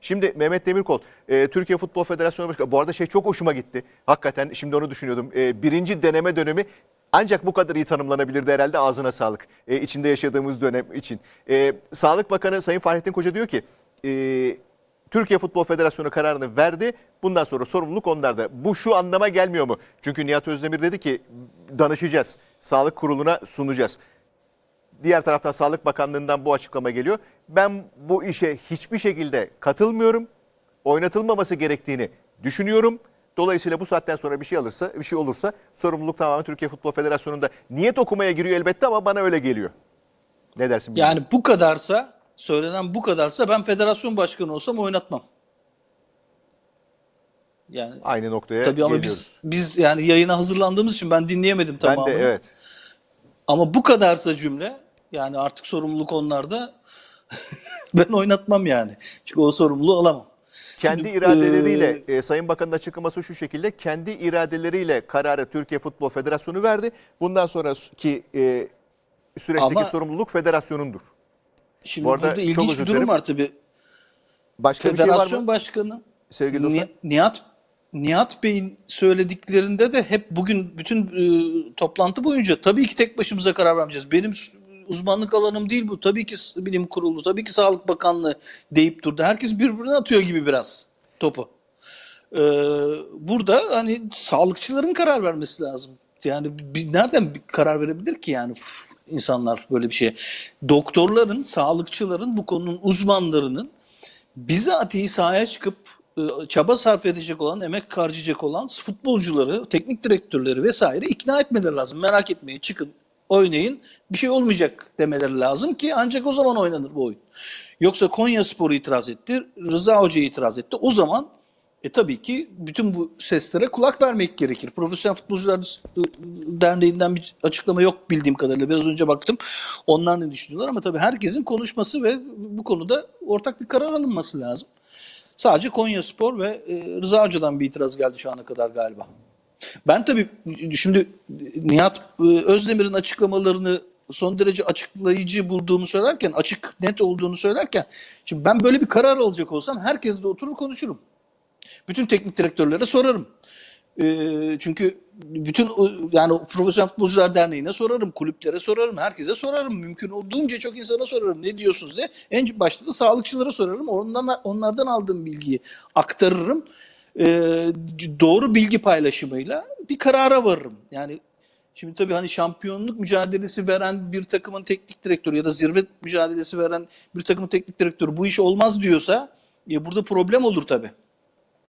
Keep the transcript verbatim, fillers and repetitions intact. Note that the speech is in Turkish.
Şimdi Mehmet Demirkol, e, Türkiye Futbol Federasyonu Başkanı. Bu arada şey çok hoşuma gitti. Hakikaten şimdi onu düşünüyordum. E, birinci deneme dönemi ancak bu kadar iyi tanımlanabilirdi herhalde, ağzına sağlık. E, içinde yaşadığımız dönem için. E, Sağlık Bakanı Sayın Fahrettin Koca diyor ki e, Türkiye Futbol Federasyonu kararını verdi. Bundan sonra sorumluluk onlarda. Bu şu anlama gelmiyor mu? Çünkü Nihat Özdemir dedi ki danışacağız. Sağlık Kurulu'na sunacağız. Diğer taraftan Sağlık Bakanlığı'ndan bu açıklama geliyor. Ben bu işe hiçbir şekilde katılmıyorum. Oynatılmaması gerektiğini düşünüyorum. Dolayısıyla bu saatten sonra bir şey alırsa, bir şey olursa sorumluluk tamamen Türkiye Futbol Federasyonu'nda. Niyet okumaya giriyor elbette ama bana öyle geliyor. Ne dersin bilmiyorum. Yani bu kadarsa, söylenen bu kadarsa ben federasyon başkanı olsam oynatmam. Yani Aynı noktaya tabii ama geliyoruz. biz biz yani yayına hazırlandığımız için ben dinleyemedim Ben tamamını. de evet. Ama bu kadarsa cümle, yani artık sorumluluk onlarda. Ben oynatmam yani. Çünkü o sorumluluğu alamam. Kendi Şimdi, iradeleriyle, e, e, Sayın Bakan'ın açıklaması şu şekilde, kendi iradeleriyle kararı Türkiye Futbol Federasyonu verdi. Bundan sonraki e, süreçteki Ama sorumluluk federasyonundur. şimdi Bu arada burada çok ilginç özür bir durum dilerim. var tabii. Başka bir şey var Federasyon mı başkanı sevgili dostlar? Ni- Nihat Nihat Bey'in söylediklerinde de hep bugün bütün e, toplantı boyunca tabii ki tek başımıza karar vermeyeceğiz. Benim s- uzmanlık alanım değil bu. Tabii ki s- bilim kurulu, tabii ki Sağlık Bakanlığı deyip durdu. Herkes birbirine atıyor gibi biraz topu. Ee, burada hani sağlıkçıların karar vermesi lazım. Yani bir, nereden bir karar verebilir ki yani Üf, insanlar böyle bir şeye? Doktorların, sağlıkçıların, bu konunun uzmanlarının bizatihi sahaya çıkıp e, çaba sarf edecek olan, emek harcayacak olan futbolcuları, teknik direktörleri vesaire ikna etmeleri lazım. Merak etmeyin, çıkın, oynayın, bir şey olmayacak demeleri lazım ki ancak o zaman oynanır bu oyun. Yoksa Konyaspor itiraz etti, Rıza Hoca itiraz etti. O zaman e tabii ki bütün bu seslere kulak vermek gerekir. Profesyonel Futbolcular Derneği'nden bir açıklama yok bildiğim kadarıyla. Biraz önce baktım. Onlar ne düşünüyorlar ama tabii herkesin konuşması ve bu konuda ortak bir karar alınması lazım. Sadece Konyaspor ve e, Rıza Hoca'dan bir itiraz geldi şu ana kadar galiba. Ben tabii şimdi Nihat e, Özdemir'in açıklamalarını son derece açıklayıcı bulduğumu söylerken, açık net olduğunu söylerken, şimdi ben böyle bir karar alacak olsam herkesle oturur konuşurum. Bütün teknik direktörlere sorarım. Ee, çünkü bütün yani Profesyonel Futbolcular Derneği'ne sorarım, kulüplere sorarım, herkese sorarım. Mümkün olduğunca çok insana sorarım. Ne diyorsunuz diye. En başta da sağlıkçılara sorarım. Ondan, onlardan aldığım bilgiyi aktarırım. Ee, doğru bilgi paylaşımıyla bir karara varırım. Yani şimdi tabii hani şampiyonluk mücadelesi veren bir takımın teknik direktörü ya da zirve mücadelesi veren bir takımın teknik direktörü bu iş olmaz diyorsa e, burada problem olur tabii.